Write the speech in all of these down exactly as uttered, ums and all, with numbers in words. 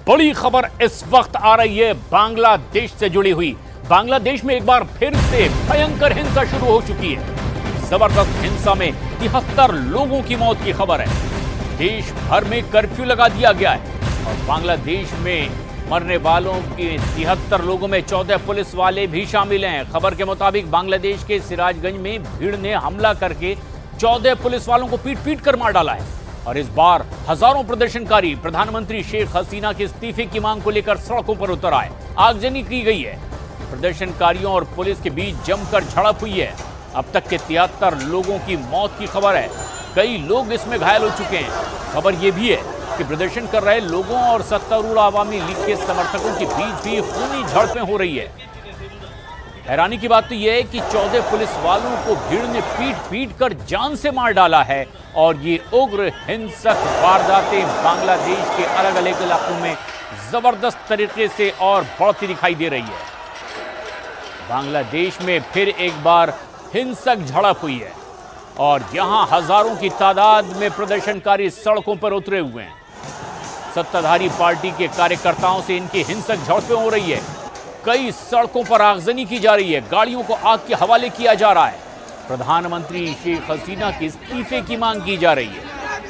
बड़ी खबर इस वक्त आ रही है बांग्लादेश से जुड़ी हुई। बांग्लादेश में एक बार फिर से भयंकर हिंसा शुरू हो चुकी है। जबरदस्त हिंसा में तिहत्तर लोगों की मौत की खबर है। देश भर में कर्फ्यू लगा दिया गया है और बांग्लादेश में मरने वालों के तिहत्तर लोगों में चौदह पुलिस वाले भी शामिल हैं। खबर के मुताबिक बांग्लादेश के सिराजगंज में भीड़ ने हमला करके चौदह पुलिस वालों को पीट पीट कर मार डाला है और इस बार हजारों प्रदर्शनकारी प्रधानमंत्री शेख हसीना के इस्तीफे की मांग को लेकर सड़कों पर उतर आए। आगजनी की गई है। प्रदर्शनकारियों और पुलिस के बीच जमकर झड़प हुई है। अब तक के तिहत्तर लोगों की मौत की खबर है। कई लोग इसमें घायल हो चुके हैं। खबर यह भी है कि प्रदर्शन कर रहे लोगों और सत्तारूढ़ आवामी लीग के समर्थकों के बीच भी खूनी झड़पें हो रही है। हैरानी की बात तो यह है कि चौदह पुलिस वालों को भीड़ ने पीट पीट कर जान से मार डाला है और ये उग्र हिंसक वारदातें बांग्लादेश के अलग अलग इलाकों में जबरदस्त तरीके से और बढ़ती दिखाई दे रही है। बांग्लादेश में फिर एक बार हिंसक झड़प हुई है और यहां हजारों की तादाद में प्रदर्शनकारी सड़कों पर उतरे हुए हैं। सत्ताधारी पार्टी के कार्यकर्ताओं से इनकी हिंसक झड़पें हो रही है। कई सड़कों पर आगजनी की जा रही है। गाड़ियों को आग के हवाले किया जा रहा है। प्रधानमंत्री शेख हसीना के इस्तीफे की मांग की जा रही है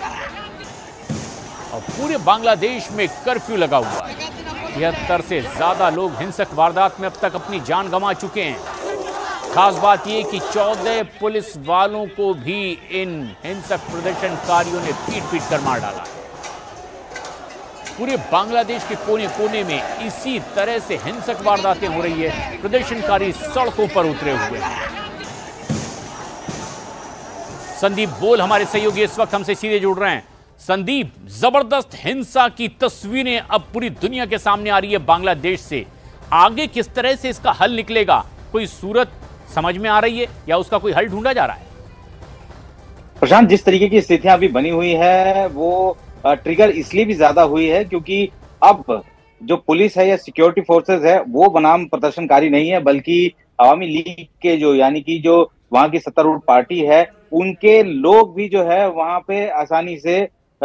और पूरे बांग्लादेश में कर्फ्यू लगा हुआ है। तिहत्तर से ज्यादा लोग हिंसक वारदात में अब तक अपनी जान गंवा चुके हैं। खास बात यह कि चौदह पुलिस वालों को भी इन हिंसक प्रदर्शनकारियों ने पीट पीट कर मार डाला है। पूरे बांग्लादेश के कोने कोने में इसी तरह से हिंसक वारदातें हो रही है। प्रदर्शनकारी सड़कों पर उतरे हुए हैं। संदीप बोल हमारे सहयोगी इस वक्त हमसे सीधे जुड़ रहे हैं। संदीप, जबरदस्त हिंसा की तस्वीरें अब पूरी दुनिया के सामने आ रही है बांग्लादेश से। आगे किस तरह से इसका हल निकलेगा, कोई सूरत समझ में आ रही है या उसका कोई हल ढूंढा जा रहा है? प्रशांत, जिस तरीके की स्थितियां अभी बनी हुई है वो ट्रिगर इसलिए भी ज्यादा हुई है क्योंकि अब जो पुलिस है या सिक्योरिटी फोर्सेस है वो बनाम प्रदर्शनकारी नहीं है, बल्कि अवामी लीग के जो यानी कि जो वहां की सत्तारूढ़ पार्टी है उनके लोग भी जो है वहां पे आसानी से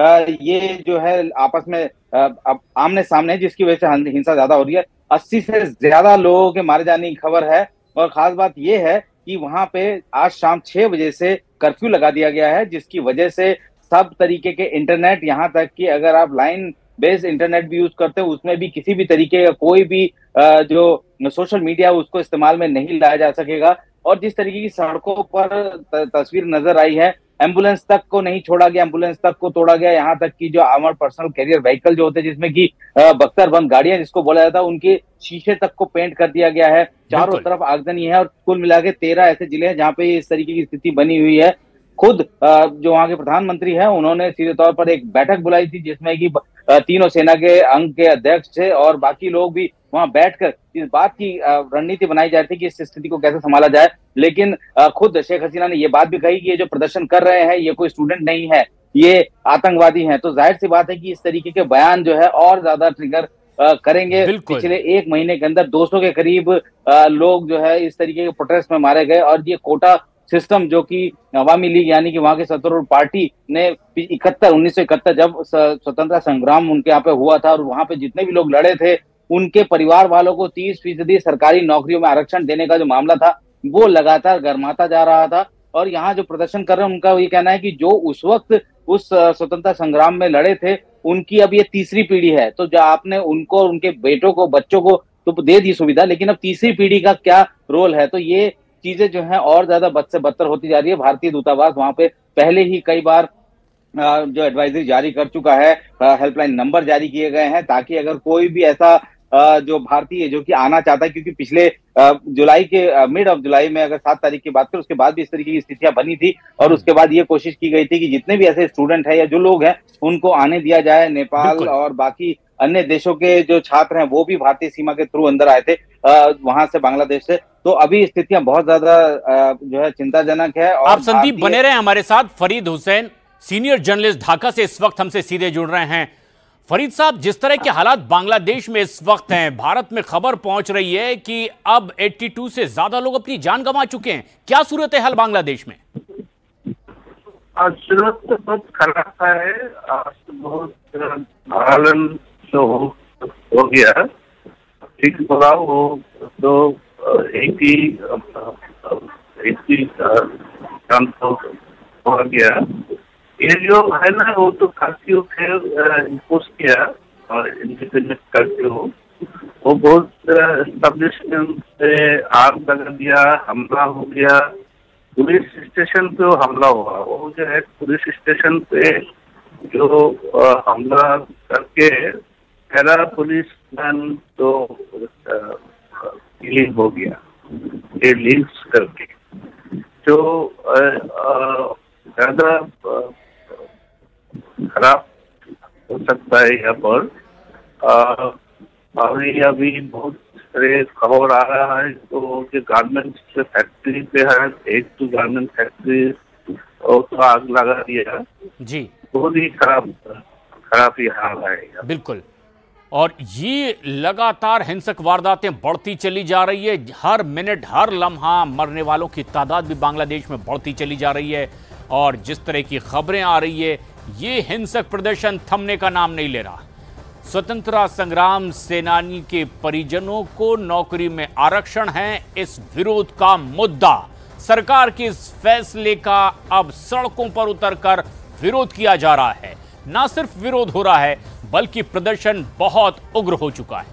ये जो है आपस में आमने सामने, जिसकी वजह से हिंसा ज्यादा हो रही है। अस्सी से ज्यादा लोगों के मारे जाने की खबर है और खास बात यह है कि वहां पे आज शाम छह बजे से कर्फ्यू लगा दिया गया है, जिसकी वजह से सब तरीके के इंटरनेट, यहाँ तक कि अगर आप लाइन बेस्ड इंटरनेट भी यूज करते हो उसमें भी किसी भी तरीके का कोई भी जो सोशल मीडिया उसको इस्तेमाल में नहीं लाया जा सकेगा। और जिस तरीके की सड़कों पर तस्वीर नजर आई है, एम्बुलेंस तक को नहीं छोड़ा गया, एम्बुलेंस तक को तोड़ा गया। यहाँ तक कि जो हमारे पर्सनल कैरियर व्हीकल जो होते हैं जिसमें कि बख्तरबंद गाड़ियां जिसको बोला जाता है, उनके शीशे तक को पेंट कर दिया गया है। चारों तरफ आगजनी है और कुल मिला के तेरह ऐसे जिले हैं जहाँ पे इस तरीके की स्थिति बनी हुई है। खुद जो वहां के प्रधानमंत्री हैं उन्होंने सीधे तौर पर एक बैठक बुलाई थी जिसमें कि तीनों सेना के अंग के अध्यक्ष थे और बाकी लोग भी वहां बैठकर इस बात की रणनीति बनाई जा रही थी कि इस स्थिति को कैसे संभाला जाए। लेकिन खुद शेख हसीना ने ये बात भी कही कि ये जो प्रदर्शन कर रहे हैं ये कोई स्टूडेंट नहीं है, ये आतंकवादी हैं। तो जाहिर सी बात है कि इस तरीके के बयान जो है और ज्यादा ट्रिगर करेंगे। पिछले एक महीने के अंदर दो सौ के करीब लोग जो है इस तरीके के प्रोटेस्ट में मारे गए और ये कोटा सिस्टम जो कि अवामी लीग यानी कि वहां के सत्तारूढ़ पार्टी ने इकहत्तर उन्नीस सौ इकहत्तर जब स्वतंत्रता संग्राम उनके यहाँ पे हुआ था और वहां पे जितने भी लोग लड़े थे उनके परिवार वालों को तीस फीसदी सरकारी नौकरियों में आरक्षण देने का जो मामला था वो लगातार गर्माता जा रहा था। और यहाँ जो प्रदर्शन कर रहे हैं उनका ये कहना है कि जो उस वक्त उस स्वतंत्रता संग्राम में लड़े थे उनकी अब ये तीसरी पीढ़ी है। तो जो आपने उनको उनके बेटों को बच्चों को तो दे दी सुविधा, लेकिन अब तीसरी पीढ़ी का क्या रोल है? तो ये चीजें जो हैं और ज्यादा बद से बदतर होती जा रही है। भारतीय दूतावास वहां पे पहले ही कई बार जो एडवाइजरी जारी कर चुका है, हेल्पलाइन नंबर जारी किए गए हैं ताकि अगर कोई भी ऐसा जो भारतीय जो कि आना चाहता है, क्योंकि पिछले जुलाई के मिड ऑफ जुलाई में अगर सात तारीख की बात करें उसके बाद भी इस तरीके की स्थितियां बनी थी और उसके बाद ये कोशिश की गई थी कि जितने भी ऐसे स्टूडेंट हैं या जो लोग हैं उनको आने दिया जाए। नेपाल और बाकी अन्य देशों के जो छात्र हैं वो भी भारतीय सीमा के थ्रू अंदर आए थे वहां से, बांग्लादेश से। तो अभी स्थितियां बहुत ज्यादा जो है चिंताजनक है। और आप संदीप बने रहे हमारे साथ। फरीद हुसैन, सीनियर जर्नलिस्ट ढाका से इस वक्त हमसे सीधे जुड़ रहे हैं। फरीद साहब, जिस तरह के हालात बांग्लादेश में इस वक्त हैं, भारत में खबर पहुंच रही है कि अब बयासी से ज्यादा लोग अपनी जान गंवा चुके हैं। क्या सूरत है हाल बांग्लादेश में? सूरत तो बहुत खराब है। आज बहुत आलन तो हो गया, ठीक बोला वो तो एक ही एक ही काम तो हो गया। ये जो है ना वो तो कर्फ्यू फिर इम्पोज किया और इंडिपेंडेंट कर्फ्यू, वो बहुत एस्टेब्लिशमेंट पे आग लगा दिया, हमला हो गया, पुलिस स्टेशन पे वो हमला हुआ। वो जो है पुलिस स्टेशन पे जो हमला करके पहला पुलिस मैन तो किलिंग हो गया, ये लिंक्स करके जो ज्यादा खराब हो सकता है यहाँ पर। अभी अभी बहुत सारे खबर आ रहा है तो जो गारमेंट्स फैक्ट्री पे है, एक तो गारमेंट फैक्ट्री और तो आग लगा दिया जी, बहुत ही खराब खराब ही हाल है। बिल्कुल। और ये लगातार हिंसक वारदातें बढ़ती चली जा रही है, हर मिनट हर लम्हा मरने वालों की तादाद भी बांग्लादेश में बढ़ती चली जा रही है। और जिस तरह की खबरें आ रही है, ये हिंसक प्रदर्शन थमने का नाम नहीं ले रहा। स्वतंत्रता संग्राम सेनानी के परिजनों को नौकरी में आरक्षण है इस विरोध का मुद्दा। सरकार के इस फैसले का अब सड़कों पर उतरकर विरोध किया जा रहा है। ना सिर्फ विरोध हो रहा है बल्कि प्रदर्शन बहुत उग्र हो चुका है।